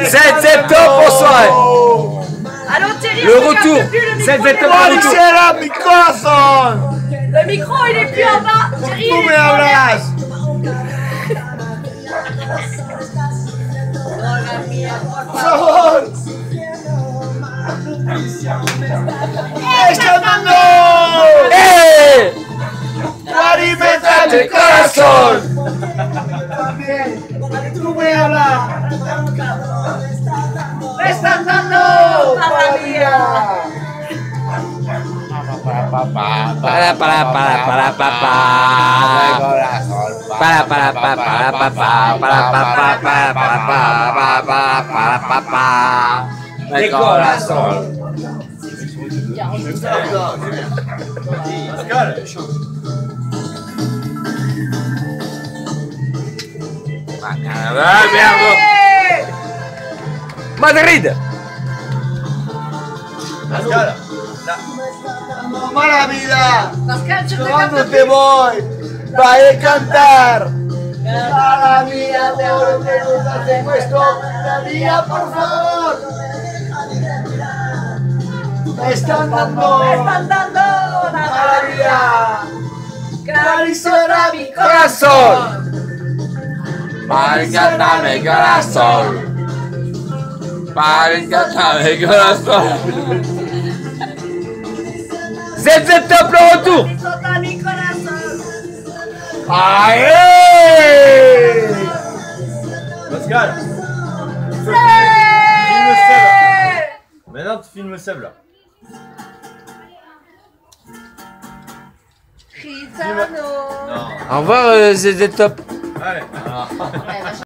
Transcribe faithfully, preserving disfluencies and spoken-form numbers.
sept septembre, bonsoir. Allô Thierry, Le retour. sept septembre, le retour. mi corazón! Le micro il est plus en bas. Thierry, ¡Tú il me est plus en bas. hablas! ¡Por favor! ¡Está andando! ¡Eh! ¡Alimenta mi corazón! También, tú me hablas. ¡Me están dando! ¡Para vida! Para, para, para, para, para, para. Para, para, para, para, para, para, para, para, para, para, para, para. De corazón. Madrid. Pascal, mala vida. Pascal, je te ¿Cuándo capte te voy? Va a cantar. Mala vida, te oro, te gusta, te puesto. La vida, por favor. Me están dando. Me están dando Mala vida. Carizona mi Corazón. Para encantar mi corazón. Para encantar mi corazón. sept septembre, le retour. Carizona mi corazón. ¡Aé! Pascal, C'est maintenant tu filmes Seb là. Ritano. Non. Au revoir, euh, Z Z Top. Allez.